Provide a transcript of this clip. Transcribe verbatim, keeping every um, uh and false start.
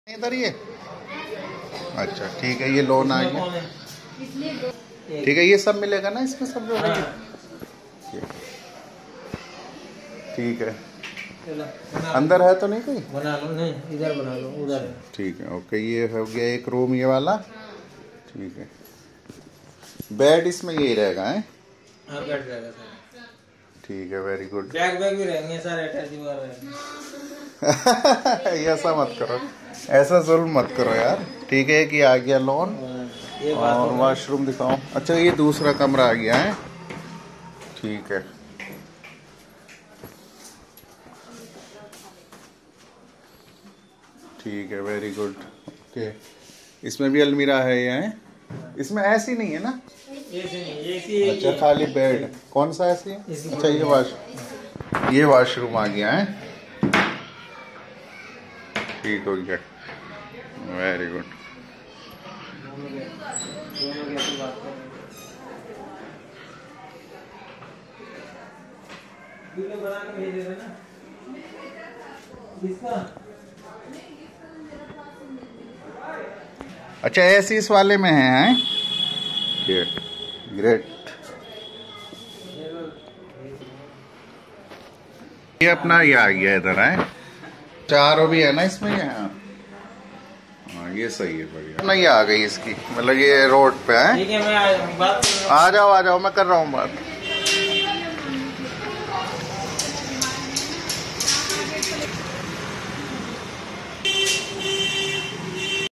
इधर ये अच्छा ठीक है, ये लोन आ गया। ठीक है, ये सब मिलेगा ना इसमें सब जो है। ठीक है, अंदर है तो नहीं कोई? बना लो, नहीं इधर बना लो, उधर है। ठीक है, ओके, ये हो गया एक रूम ये वाला। ठीक है, बेड इसमें यही रहेगा है? हाँ, बेड रहेगा सर। ठीक है, वेरी गुड। बैग बैग भी रहेंगे सारे अटैच हुआ रहेंगे। ऐसा मत करो, ऐसा जुल्म मत करो यार। ठीक है, कि आ गया लोन और वॉशरूम दिखाओ। अच्छा, ये दूसरा कमरा आ गया है। ठीक है, ठीक है, वेरी गुड। ओके, इसमें भी अलमीरा है ये है? इसमें ऐसी नहीं है ना? एसी। अच्छा, खाली बेड। कौन सा ऐसी है? अच्छा, ये वाश ये वॉशरूम आ गया है। ठीक हो गया, वेरी गुड। अच्छा, ऐसी इस वाले में है, हैं? ग्रेट। ये अपना ये आ गया इधर है। चारों भी है ना इसमें ये? हाँ, ये सही है, बढ़िया। नहीं आ गई इसकी, मतलब ये रोड पे है। ठीक है, मैं बात आ जाओ आ जाओ, मैं कर रहा हूँ बात।